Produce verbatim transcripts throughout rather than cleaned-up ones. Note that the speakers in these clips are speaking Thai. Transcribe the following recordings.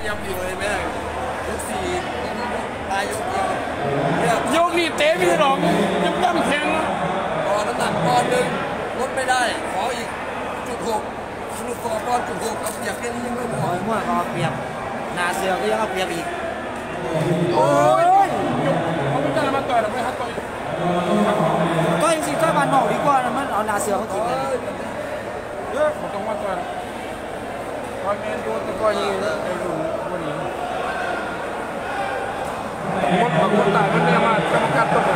รียบอยู่เลยแม่ยกสี่ตายยกเดียวยกนี่เตะไม่หรอกยังย่ำแทงตอนน้ำหนักปอนหนึ่งลดไม่ได้ขออีกจุดหกสรุปต่อปอนจุดหกเอาเปรียบแค่นี้ยังไม่พอเมื่อก็เปรียบนาเสือก็ยังเอาเปรียบอีกโอ้ยเขาไม่ได้มาต่อยหรอกไม่ฮัตต่อยก็จริงๆถ้ามันหนอกดีกว่านะมันเอานาเสือเขากินเลยเยอะผมต้องมาต่อยตอนเงินโดนตะกอยนี่นะไอ้หนุ่มวันนี้มดมดตายมันเนี่ยมากรรมการตัวหนึ่ง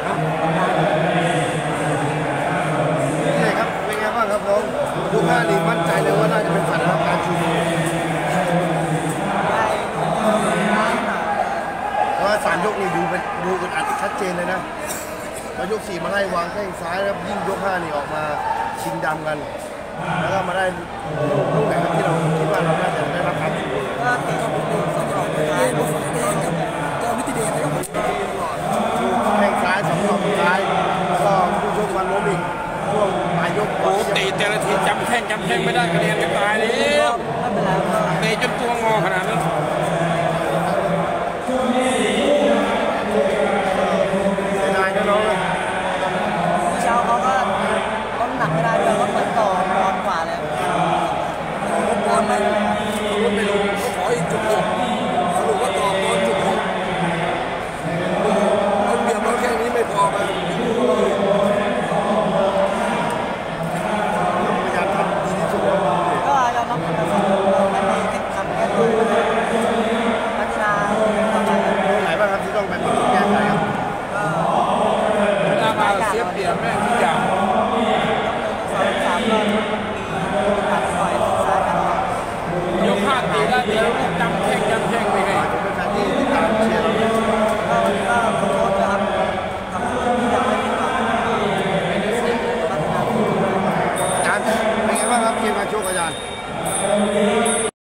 นี่ครับเป็นไงบ้างครับน้องดูห้านี่มั่นใจเลยว่าน่าจะเป็นฝันของการชูมือเพราะว่าสามยกนี่ดูเป็นดูอึดอัดชัดเจนเลยนะพอยกสี่มาไล่วางแข้งซ้ายแล้วยิ่งยกห้านี่ออกมาชิงดำกันแล้วก็มาได้ลูกไหนที่เราคิดว่าเราน่าจะได้รับการชูมือก็เตะกับบุกสองสองท้ายบุกเตะกับเจ้านิติเดชนะครับแข้งซ้ายสองสองท้ายแล้วก็ผู้ชกวันล้มอีกช่วงปลายยกโอ้ตีแต่ละทีจำแข้งจำแข้งไม่ได้กระเด็นกันตายเลยเตะจนตัวงอขนาด